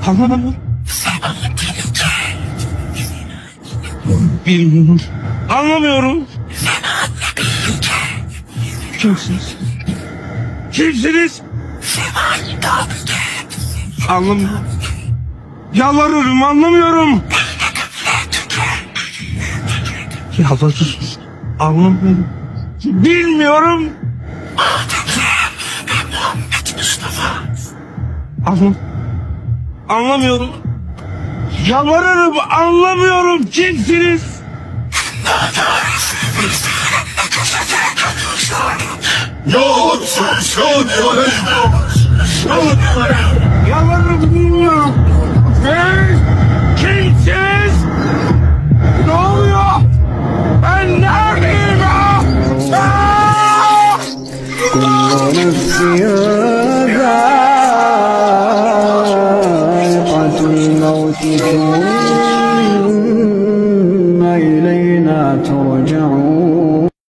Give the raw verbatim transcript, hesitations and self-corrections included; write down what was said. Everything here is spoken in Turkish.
Anlamıyorum. Bilmiyorum. Anlamıyorum. Kimsiniz? Kimsiniz? Anlamıyorum. Yalvarırım, anlamıyorum. Yalvarırım. Anlamıyorum. Bilmiyorum. Anlam anlamıyorum. Yalvarırım, anlamıyorum. Kimsiniz? Yalvarırım, bilmiyorum. Hey, kimsiniz? Ne oluyor? Ben neredeyim ya? Aa! كل نفس ذائقة الموت ثم إلينا ترجعون